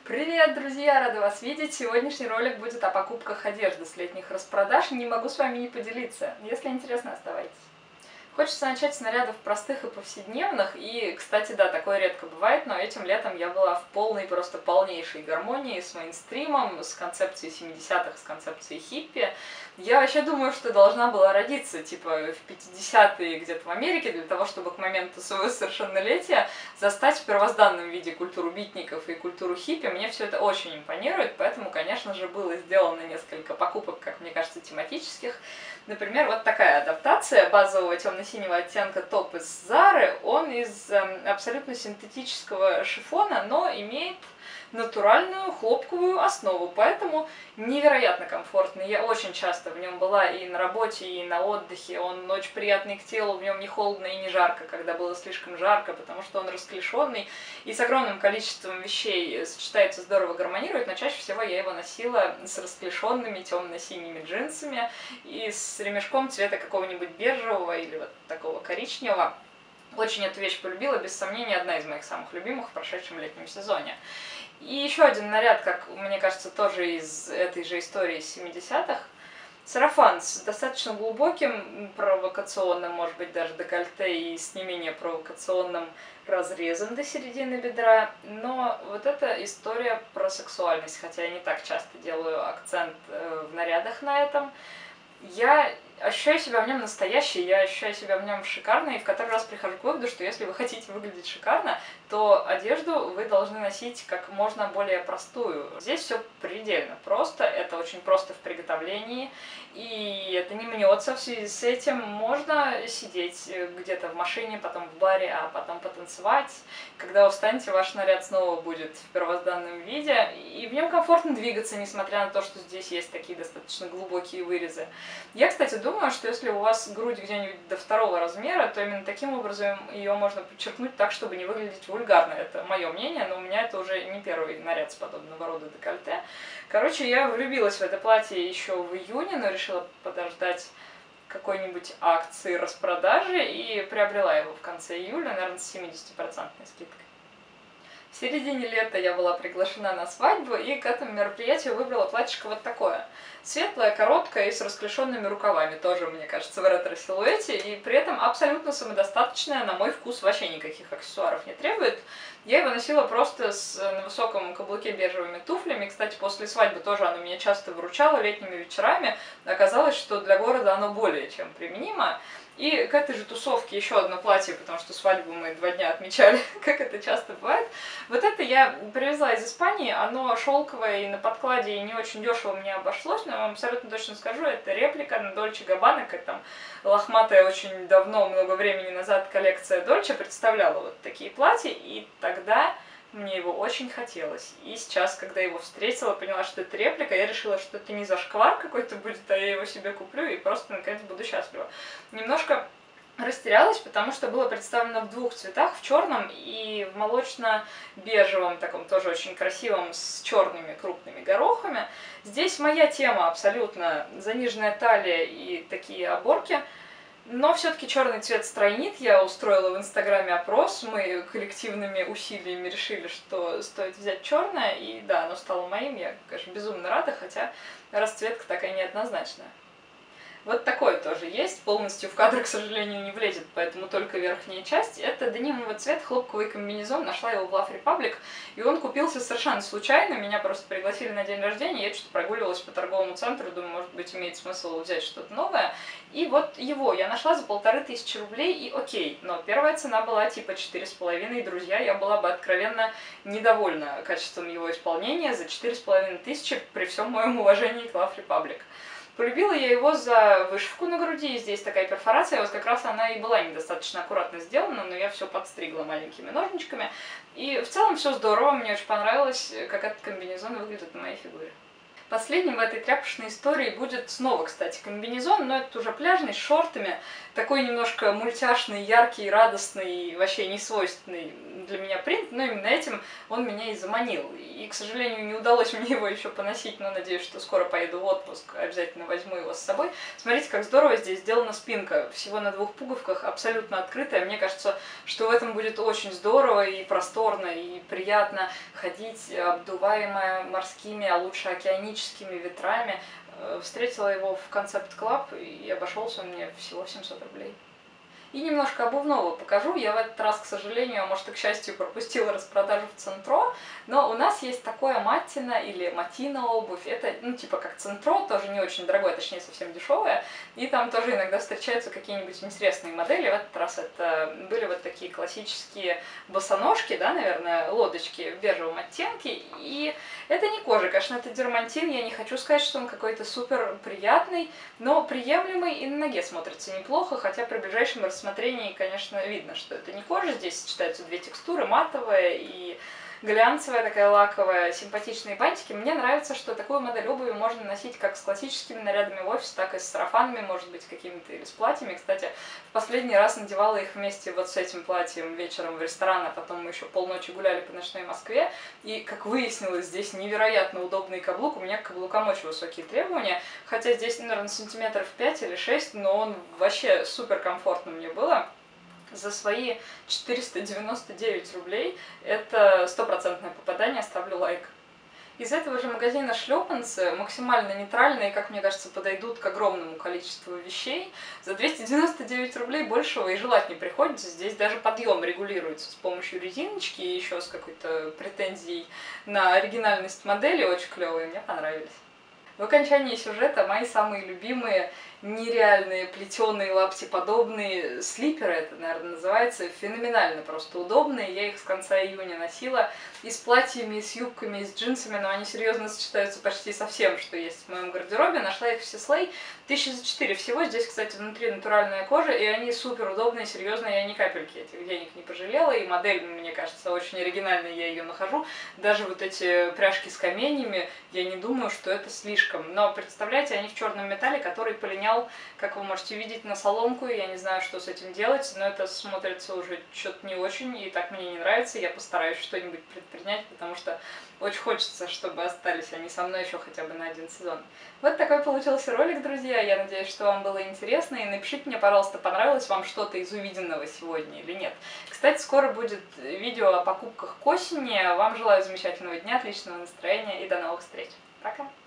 Привет, друзья! Рада вас видеть! Сегодняшний ролик будет о покупках одежды с летних распродаж. Не могу с вами не поделиться. Если интересно, оставайтесь. Хочется начать с нарядов простых и повседневных, и, кстати, да, такое редко бывает, но этим летом я была в полной, просто полнейшей гармонии с мейнстримом, с концепцией 70-х, с концепцией хиппи. Я вообще думаю, что должна была родиться, типа, в 50-е где-то в Америке, для того, чтобы к моменту своего совершеннолетия застать в первозданном виде культуру битников и культуру хиппи. Мне все это очень импонирует, поэтому, конечно же, было сделано несколько покупок, как мне кажется, тематических. Например, вот такая адаптация базового темно-синего оттенка топ из Зары. Он из абсолютно синтетического шифона, но имеет натуральную хлопковую основу, поэтому невероятно комфортный. Я очень часто в нем была и на работе, и на отдыхе. Он очень приятный к телу, в нем не холодно и не жарко, когда было слишком жарко, потому что он расклешенный и с огромным количеством вещей сочетается, здорово гармонирует, но чаще всего я его носила с расклешенными темно-синими джинсами и с ремешком цвета какого-нибудь бежевого или вот такого коричневого. Очень эту вещь полюбила, без сомнения, одна из моих самых любимых в прошедшем летнем сезоне. И еще один наряд, как мне кажется, тоже из этой же истории из 70-х. Сарафан с достаточно глубоким, провокационным, может быть, даже декольте и с не менее провокационным разрезом до середины бедра. Но вот эта история про сексуальность, хотя я не так часто делаю акцент в нарядах на этом. Я ощущаю себя в нем настоящей, я ощущаю себя в нем шикарной, и в который раз прихожу к выводу, что если вы хотите выглядеть шикарно, то одежду вы должны носить как можно более простую. Здесь все предельно просто, это очень просто в приготовлении, и это не мнется. В связи с этим можно сидеть где-то в машине, потом в баре, а потом потанцевать. Когда устанете, ваш наряд снова будет в первозданном виде, и в нем комфортно двигаться, несмотря на то, что здесь есть такие достаточно глубокие вырезы. Я, кстати, думаю, что если у вас грудь где-нибудь до 2-го размера, то именно таким образом ее можно подчеркнуть так, чтобы не выглядеть вульгарно. Это мое мнение, но у меня это уже не первый наряд с подобного рода декольте. Короче, я влюбилась в это платье еще в июне, но решила подождать какой-нибудь акции распродажи и приобрела его в конце июля, наверное, с 70% скидкой. В середине лета я была приглашена на свадьбу, и к этому мероприятию выбрала платьишко вот такое. Светлое, короткое и с расклешенными рукавами, тоже, мне кажется, в ретро-силуэте, и при этом абсолютно самодостаточное, на мой вкус, вообще никаких аксессуаров не требует. Я его носила просто на высоком каблуке бежевыми туфлями. Кстати, после свадьбы тоже оно меня часто выручало летними вечерами. Оказалось, что для города оно более чем применимо. И к этой же тусовке еще одно платье, потому что свадьбу мы 2 дня отмечали, как это часто бывает. Вот это я привезла из Испании, оно шелковое и на подкладе, и не очень дешево мне обошлось, но я вам абсолютно точно скажу, это реплика на Dolce Gabbana, как там лохматая очень давно, много времени назад коллекция Dolce представляла вот такие платья, и тогда мне его очень хотелось. И сейчас, когда я его встретила, поняла, что это реплика, я решила, что это не зашквар какой-то будет, а я его себе куплю и просто, наконец, буду счастлива. Немножко растерялась, потому что было представлено в 2 цветах, в черном и в молочно-бежевом, таком тоже очень красивом, с черными крупными горохами. Здесь моя тема абсолютно заниженная талия и такие оборки. Но все-таки черный цвет стройнит. Я устроила в Инстаграме опрос. Мы коллективными усилиями решили, что стоит взять черное. И да, оно стало моим. Я, конечно, безумно рада, хотя расцветка такая неоднозначная. Вот такой тоже есть, полностью в кадр, к сожалению, не влезет, поэтому только верхняя часть. Это денимовый цвет, хлопковый комбинезон, нашла его в Love Republic, и он купился совершенно случайно, меня просто пригласили на день рождения, я что-то прогуливалась по торговому центру, думаю, может быть, имеет смысл взять что-то новое. И вот его я нашла за 1500 рублей, и окей, но первая цена была типа 4,5, друзья, я была бы откровенно недовольна качеством его исполнения за 4500 при всем моем уважении к Love Republic. Полюбила я его за вышивку на груди, здесь такая перфорация, вот как раз она и была недостаточно аккуратно сделана, но я все подстригла маленькими ножничками. И в целом все здорово, мне очень понравилось, как этот комбинезон выглядит на моей фигуре. Последним в этой тряпочной истории будет снова, кстати, комбинезон, но это уже пляжный, с шортами, такой немножко мультяшный, яркий, радостный, вообще не свойственный для меня принт, но именно этим он меня и заманил. И, к сожалению, не удалось мне его еще поносить, но надеюсь, что скоро поеду в отпуск, обязательно возьму его с собой. Смотрите, как здорово здесь сделана спинка, всего на 2 пуговках, абсолютно открытая. Мне кажется, что в этом будет очень здорово и просторно, и приятно ходить, обдуваемая морскими, а лучше океаническими ветрами. Встретила его в Concept Club, и обошелся он мне всего 700 рублей. И немножко обувного покажу. Я в этот раз, к сожалению, а может и к счастью, пропустила распродажу в Центро, но у нас есть такое Маттина или Матина обувь. Это, ну, типа как Центро, тоже не очень дорогое, точнее, совсем дешевое. И там тоже иногда встречаются какие-нибудь интересные модели. В этот раз это были вот такие классические босоножки, да, наверное, лодочки в бежевом оттенке. И это не кожа, конечно, это дермантин. Я не хочу сказать, что он какой-то супер приятный, но приемлемый и на ноге смотрится неплохо, хотя при ближайшем рассмотрении, конечно, видно, что это не кожа. Здесь сочетаются 2 текстуры, матовая и глянцевая, такая лаковая, симпатичные бантики. Мне нравится, что такую модель обуви можно носить как с классическими нарядами в офис, так и с сарафанами, может быть, какими-то или с платьями. Кстати, в последний раз надевала их вместе вот с этим платьем вечером в ресторан, а потом мы еще полночи гуляли по ночной Москве. И, как выяснилось, здесь невероятно удобный каблук. У меня к каблукам очень высокие требования, хотя здесь, наверное, сантиметров 5 или 6, но он вообще супер комфортно мне было. За свои 499 рублей это стопроцентное попадание, ставлю лайк. Из этого же магазина шлепанцы максимально нейтральные, как мне кажется, подойдут к огромному количеству вещей. За 299 рублей большего и желать не приходится. Здесь даже подъем регулируется с помощью резиночки и еще с какой-то претензией на оригинальность модели. Очень клевые, мне понравились. В окончании сюжета мои самые любимые нереальные плетеные лаптеподобные слиперы, это, наверное, называется, феноменально просто удобные. Я их с конца июня носила и с платьями, и с юбками, и с джинсами, но они серьезно сочетаются почти со всем, что есть в моем гардеробе. Нашла их в Сислей, 1000 за 4 всего. Здесь, кстати, внутри натуральная кожа, и они супер удобные, серьезные, я ни капельки этих денег не пожалела, и модель, мне кажется, очень оригинальная, я ее нахожу. Даже вот эти пряжки с каменями, я не думаю, что это слишком. Но представляете, они в черном металле, который полинял, как вы можете видеть, на соломку. Я не знаю, что с этим делать, но это смотрится уже что-то не очень, и так мне не нравится. Я постараюсь что-нибудь предпринять, потому что очень хочется, чтобы остались они со мной еще хотя бы на 1 сезон. Вот такой получился ролик, друзья. Я надеюсь, что вам было интересно. И напишите мне, пожалуйста, понравилось вам что-то из увиденного сегодня или нет. Кстати, скоро будет видео о покупках к осени. Вам желаю замечательного дня, отличного настроения и до новых встреч. Пока!